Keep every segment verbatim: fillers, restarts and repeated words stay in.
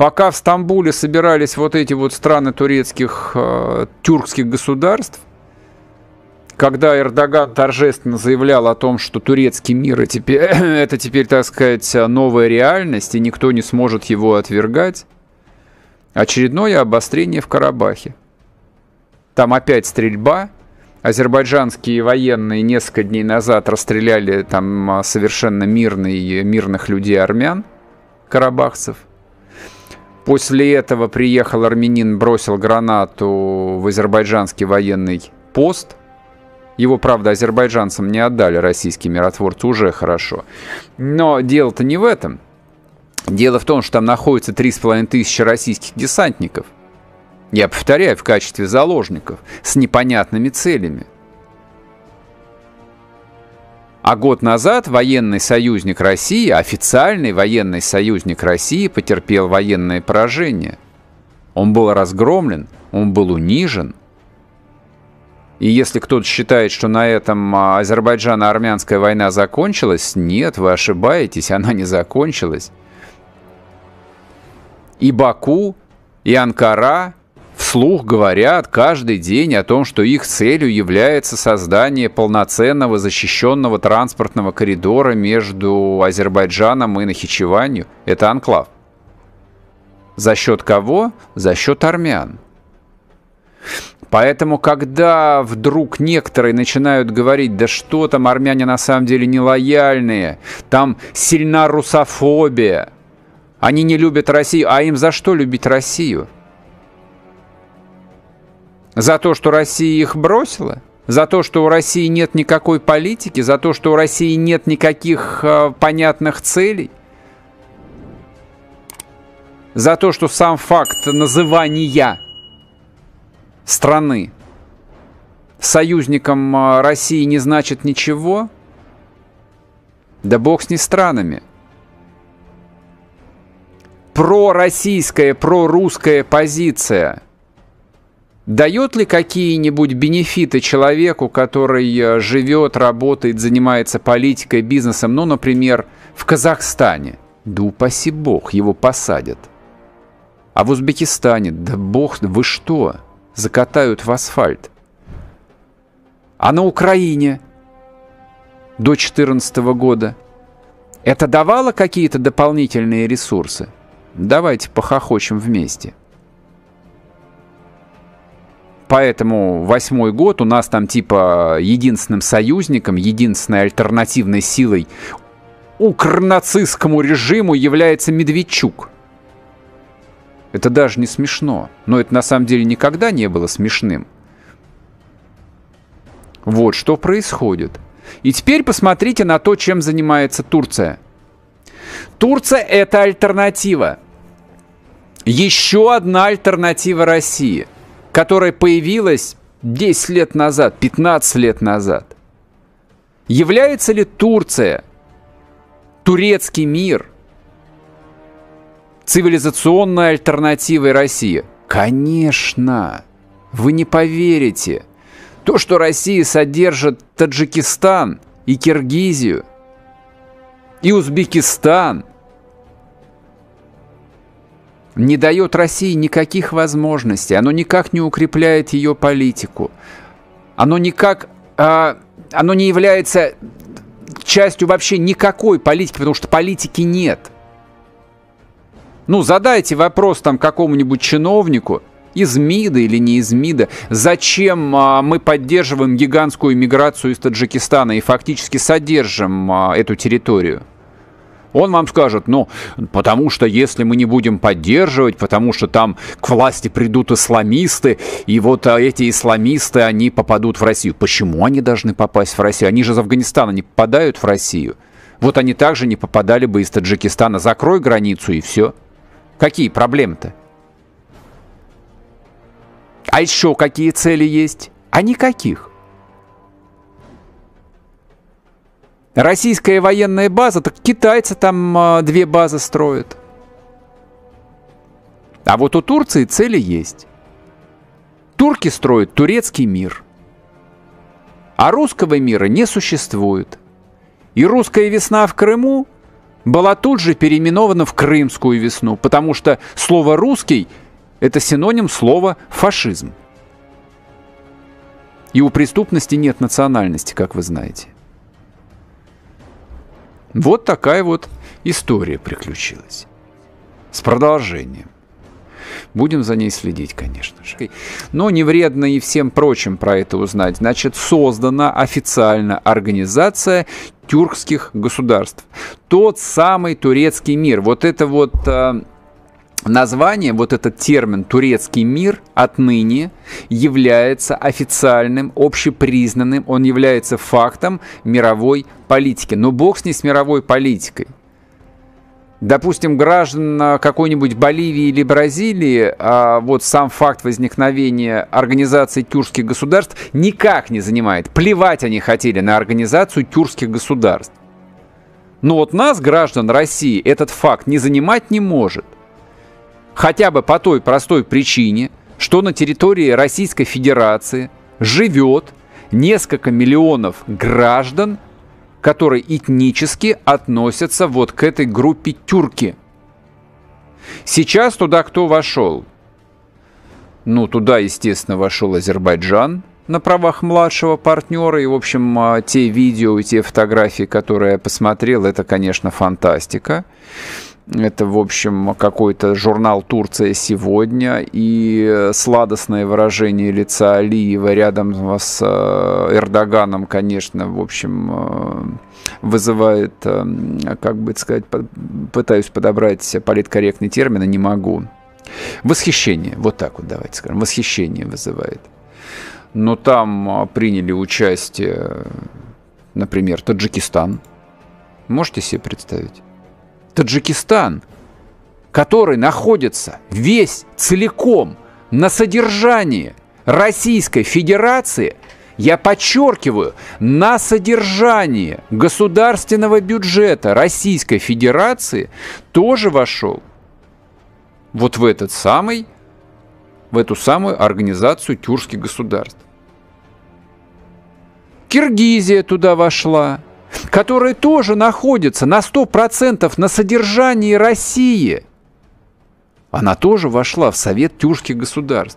Пока в Стамбуле собирались вот эти вот страны турецких, э, тюркских государств, когда Эрдоган торжественно заявлял о том, что турецкий мир это теперь, это теперь, так сказать, новая реальность, и никто не сможет его отвергать, очередное обострение в Карабахе. Там опять стрельба. Азербайджанские военные несколько дней назад расстреляли там совершенно мирные, мирных людей армян, карабахцев. После этого приехал армянин, бросил гранату в азербайджанский военный пост. Его, правда, азербайджанцам не отдали, российские миротворцы, уже хорошо. Но дело-то не в этом. Дело в том, что там находится три с половиной тысячи российских десантников. Я повторяю, в качестве заложников, с непонятными целями. А год назад военный союзник России, официальный военный союзник России, потерпел военное поражение. Он был разгромлен, он был унижен. И если кто-то считает, что на этом азербайджано-армянская война закончилась, нет, вы ошибаетесь, она не закончилась. И Баку, и Анкара вслух говорят каждый день о том, что их целью является создание полноценного защищенного транспортного коридора между Азербайджаном и Нахичеванью. Это анклав. За счет кого? За счет армян. Поэтому, когда вдруг некоторые начинают говорить, да что там, армяне на самом деле нелояльные, там сильна русофобия, они не любят Россию, а им за что любить Россию? За то, что Россия их бросила? За то, что у России нет никакой политики? За то, что у России нет никаких э, понятных целей? За то, что сам факт называния страны союзником э, России не значит ничего? Да бог с ней странами. Пророссийская, прорусская позиция дает ли какие-нибудь бенефиты человеку, который живет, работает, занимается политикой, бизнесом, ну, например, в Казахстане? Да упаси бог, его посадят. А в Узбекистане, да бог, вы что, закатают в асфальт. А на Украине до две тысячи четырнадцатого года это давало какие-то дополнительные ресурсы? Давайте похохочем вместе. Поэтому восьмой год у нас там типа единственным союзником, единственной альтернативной силой укрнацистскому режиму является Медведчук. Это даже не смешно. Но это на самом деле никогда не было смешным. Вот что происходит. И теперь посмотрите на то, чем занимается Турция. Турция — это альтернатива. Еще одна альтернатива России, которая появилась десять лет назад, пятнадцать лет назад. Является ли Турция, турецкий мир, цивилизационной альтернативой России? Конечно, вы не поверите. То, что Россия содержит Таджикистан и Киргизию, и Узбекистан, не дает России никаких возможностей. Оно никак не укрепляет ее политику. Оно никак, э, оно не является частью вообще никакой политики, потому что политики нет. Ну, задайте вопрос там какому-нибудь чиновнику из МИДа или не из МИДа, зачем э, мы поддерживаем гигантскую миграцию из Таджикистана и фактически содержим э, эту территорию. Он вам скажет, ну, потому что если мы не будем поддерживать, потому что там к власти придут исламисты, и вот эти исламисты, они попадут в Россию. Почему они должны попасть в Россию? Они же из Афганистана не попадают в Россию. Вот они также не попадали бы из Таджикистана. Закрой границу и все. Какие проблемы-то? А еще какие цели есть? А никаких. Российская военная база, так китайцы там э, две базы строят. А вот у Турции цели есть. Турки строят турецкий мир. А русского мира не существует. И русская весна в Крыму была тут же переименована в Крымскую весну, потому что слово «русский» — это синоним слова «фашизм». И у преступности нет национальности, как вы знаете. Вот такая вот история приключилась. С продолжением. Будем за ней следить, конечно же. Но не вредно и всем прочим про это узнать. Значит, создана официально Организация тюркских государств. Тот самый турецкий мир. Вот это вот э, название, вот этот термин «турецкий мир» отныне является официальным, общепризнанным. Он является фактом мировой политики. Но бог с ней с мировой политикой. Допустим, граждан какой-нибудь Боливии или Бразилии, а вот сам факт возникновения организации тюркских государств никак не занимает. Плевать они хотели на организацию тюркских государств. Но вот нас, граждан России, этот факт не занимать не может. Хотя бы по той простой причине, что на территории Российской Федерации живет несколько миллионов граждан, которые этнически относятся вот к этой группе тюрки. Сейчас туда кто вошел? Ну, туда, естественно, вошел Азербайджан на правах младшего партнера. И, в общем, те видео и те фотографии, которые я посмотрел, это, конечно, фантастика. Это, в общем, какой-то журнал «Турция сегодня», и сладостное выражение лица Алиева рядом с Эрдоганом, конечно, в общем, вызывает, как бы сказать, пытаюсь подобрать политкорректный термин, а не могу. Восхищение, вот так вот давайте скажем, восхищение вызывает. Но там приняли участие, например, Таджикистан. Можете себе представить? Таджикистан, который находится весь целиком на содержании Российской Федерации, я подчеркиваю, на содержании государственного бюджета Российской Федерации, тоже вошел вот в этот самый, в эту самую организацию тюркских государств. Киргизия туда вошла, которая тоже находится на сто процентов на содержании России. Она тоже вошла в Совет тюркских государств.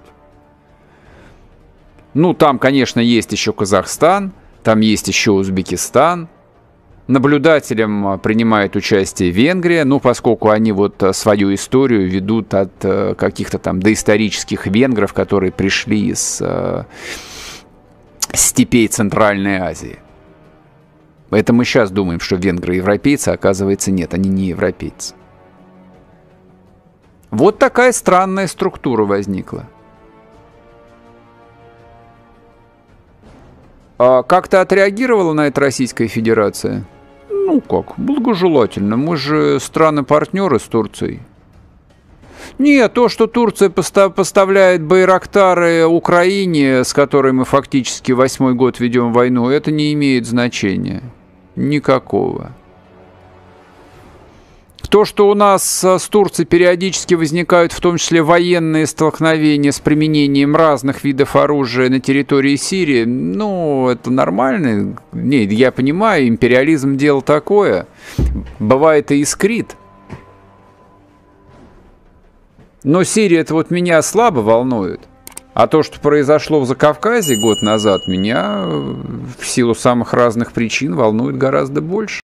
Ну, там, конечно, есть еще Казахстан, там есть еще Узбекистан. Наблюдателем принимает участие Венгрия, ну, поскольку они вот свою историю ведут от каких-то там доисторических венгров, которые пришли из степей Центральной Азии. Это мы сейчас думаем, что венгры европейцы, а оказывается нет, они не европейцы. Вот такая странная структура возникла. А как-то отреагировала на это Российская Федерация? Ну как, благожелательно. Мы же страны-партнеры с Турцией. Нет, то, что Турция поставляет байрактары Украине, с которой мы фактически восьмой год ведем войну, это не имеет значения. Никакого. То, что у нас с Турцией периодически возникают, в том числе военные столкновения с применением разных видов оружия на территории Сирии, ну, это нормально. Нет, я понимаю, империализм дело такое. Бывает и искрит. Но Сирия, это вот меня слабо волнует. А то, что произошло в Закавказье год назад, меня в силу самых разных причин волнует гораздо больше.